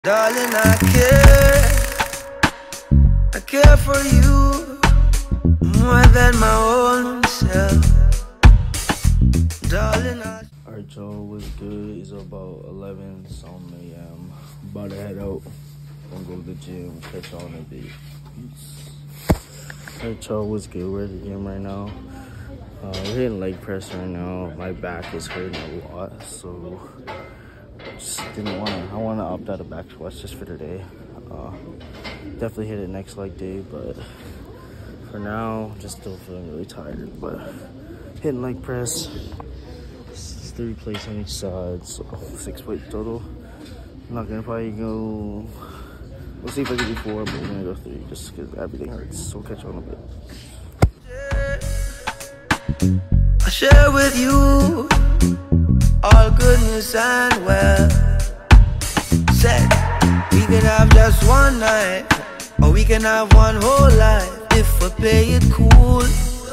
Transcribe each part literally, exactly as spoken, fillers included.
Darling, I care, I care for you more than my own self. Darling, I... Alright y'all, what's good? It's about eleven some a m About to head out. Gonna go to the gym. Catch y'all in a bit. Peace. Alright y'all, what's good? We're at the gym right now. Uh, we're hitting leg press right now. My back is hurting a lot, so just didn't want to. I want to opt out of back squats just for today. Uh, definitely hit it next leg day, but for now, just still feeling really tired. But hitting leg press. It's three plates on each side, so six plates total. I'm not gonna probably go. We'll see if I can do four, but we're gonna go three just because everything hurts. So we'll catch you on a bit. I share with you all goodness and well. Said we can have just one night, or we can have one whole life if we play it cool.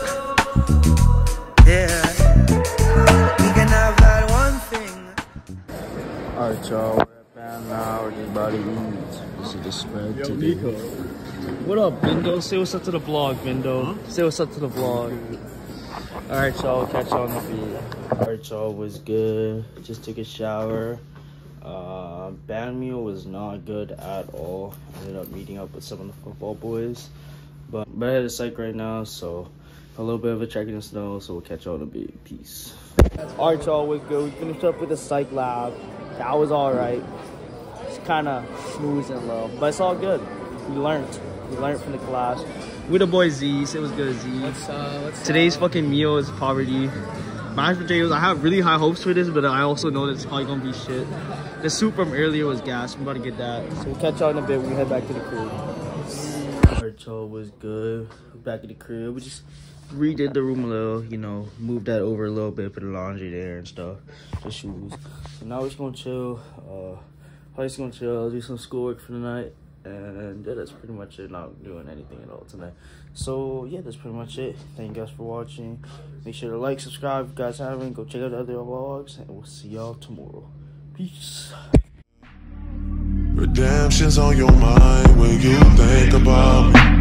Yeah, we can have that one thing. Alright y'all, we're at Bam now. We're just about to eat. This is the spread Yo, today. Nico. What up, Bindo? Say what's up to the vlog, Bindo. Huh? Say what's up to the vlog. Alright y'all, catch y'all on the beat. Alright y'all, was good. Just took a shower. Uh, band meal was not good at all. Ended up meeting up with some of the football boys. But, but I had a psych right now, so a little bit of a check in the snow, so we'll catch y'all in a bit. Peace. Alright y'all, was good. We finished up with the psych lab. That was alright. It's kind of smooth and low, but it's all good. We learned. We learned from the class. With the boy Z, it was good, Z. Let's, uh, let's, Today's uh, fucking meal is poverty. Mashed potatoes, I have really high hopes for this, but I also know that it's probably gonna be shit. The soup from earlier was gas. I'm about to get that. So we'll catch y'all in a bit when we head back to the crib. Alright y'all, was good. Back at the crib. We just redid the room a little, you know, moved that over a little bit, put the laundry there and stuff. The shoes. So now we're just gonna chill. Uh, probably just gonna chill, do some schoolwork for the night. And yeah, that's pretty much it. Not doing anything at all tonight. So yeah, that's pretty much it. Thank you guys for watching. Make sure to like, subscribe if you guys haven't. Go check out the other vlogs, and we'll see y'all tomorrow. Peace. Redemption's on your mind when you think about me.